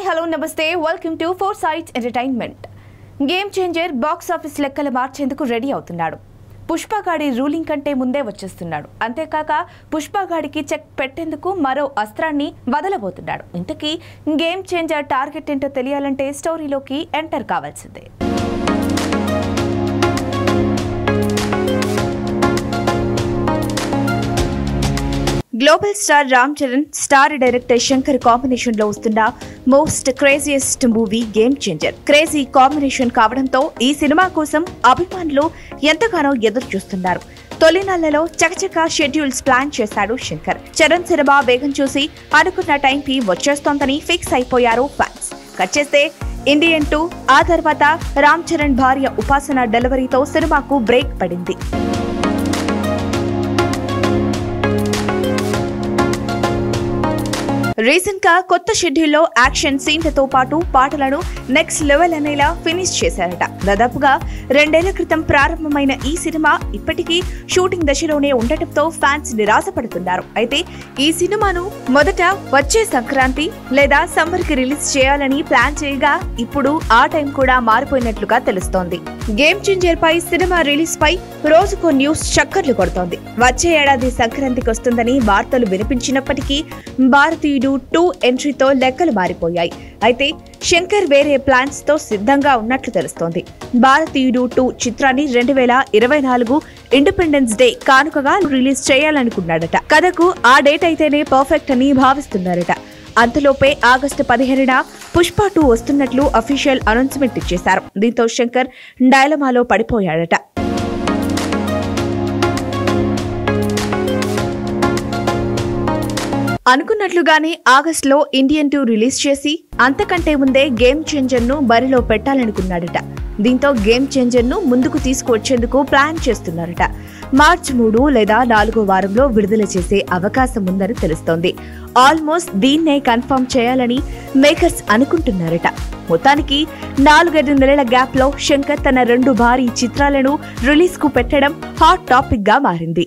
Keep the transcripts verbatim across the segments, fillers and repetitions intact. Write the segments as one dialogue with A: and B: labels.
A: hello, namaste. Welcome to Four Sides Entertainment. Game changer box office లెక్కలు మార్చేందుకు ready అవుతున్నాడు. పుష్పగాడి ruling కంటే ముందే వచ్చేస్తున్నాడు. అంతేకాక పుష్పగాడికి చెక్ పెట్టేందుకు మరో అస్త్రాన్ని వదలబోతున్నాడు. ఇంతకీ గేమ్ చేంజర్ టార్గెట్ ఏంటో తెలియాలంటే స్టోరీలోకి ఎంటర్ కావాల్సిందే. Global star Ram Charan star director Shankar combination లో వస్తున్న most craziest movie Game Changer. Crazy combination కావడంతో ఈ సినిమా కోసం అభిమానులు ఎంతగానో ఎదురు చూస్తున్నారు. తొలినాళ్లలో చకచక షెడ్యూల్స్ ప్లాన్ చేశాడు శంకర్. చరణ్ సినిమా వేగం చూసి అనుకున్న టైంకి వచ్చేస్తోందని ఫిక్స్ అయిపోయారు ఫ్యాన్స్. కట్ చేస్తే ఇండియన్ టూ, ఆ తర్వాత రామ్ చరణ్ భార్య ఉపాసన డెలివరీతో సినిమాకు బ్రేక్ పడింది. రీసెంట్ గా కొత్త షెడ్యూల్లో యాక్షన్ సీన్లతో పాటు పాటలను నెక్స్ట్ లెవెల్ అనేలా ఫినిష్ చేశారట. దాదాపుగా రెండేళ్ల క్రితం ప్రారంభమైన ఈ సినిమా ఇప్పటికీ షూటింగ్ దశలోనే ఉండటంతో ఫ్యాన్స్ నిరాశపడుతున్నారు. అయితే ఈ సినిమాను మొదట వచ్చే సంక్రాంతి లేదా సమ్మర్ కి రిలీజ్ చేయాలని ప్లాన్ చేయగా ఇప్పుడు ఆ టైం కూడా మారిపోయినట్లుగా తెలుస్తోంది. గేమ్ చేంజర్ పై సినిమా రిలీజ్ పై రోజుకో న్యూస్ చక్కర్లు కొడుతోంది. వచ్చే ఏడాది సంక్రాంతికి వస్తుందని వార్తలు వినిపించినప్పటికీ భారతీయుడు టూ ఎంట్రీతో లెక్కలు మారిపోయాయి. అయితే శంకర్ వేరే ప్లాన్స్ తో సిద్ధంగా ఉన్నట్లు తెలుస్తోంది. భారతీయుడు టూ చిత్రాన్ని రెండు వేల ఇరవై నాలుగు ఇండిపెండెన్స్ డే కానుకగా రిలీజ్ చేయాలనుకున్నాడట. కథకు ఆ డేట్ అయితేనే పర్ఫెక్ట్ అని భావిస్తున్నారట. అంతలోపే ఆగస్టు పదిహేనున పుష్ప టూ వస్తున్నట్లు అఫీషియల్ అనౌన్స్మెంట్ ఇచ్చేశారు. దీంతో శంకర్ డైలమాలో పడిపోయాడట. అనుకున్నట్లుగానే ఆగస్టులో ఇండియన్ టూ రిలీజ్ చేసి అంతకంటే ముందే గేమ్ చేంజర్ ను బరిలో పెట్టాలనుకున్నాడట. దీంతో గేమ్ చేంజర్ ను ముందుకు తీసుకువచ్చేందుకు ప్లాన్ చేస్తున్నారట. మార్చి మూడు లేదా నాలుగో వారంలో విడుదల చేసే అవకాశం ఉందని తెలుస్తోంది. ఆల్మోస్ట్ దీన్నే కన్ఫర్మ్ చేయాలని మేకర్స్ అనుకుంటున్నారట. మొత్తానికి నాలుగైదు నెలల గ్యాప్ లో శంకర్ తన రెండు భారీ చిత్రాలను రిలీజ్ కు పెట్టడం హాట్ టాపిక్ గా మారింది.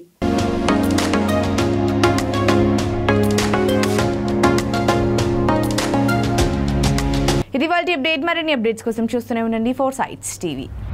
A: ఇది వాళ్ళ అప్డేట్. మరిన్ని అప్డేట్స్ కోసం చూస్తూనే ఉండండి ఫోర్ సైడ్స్ టీవీ.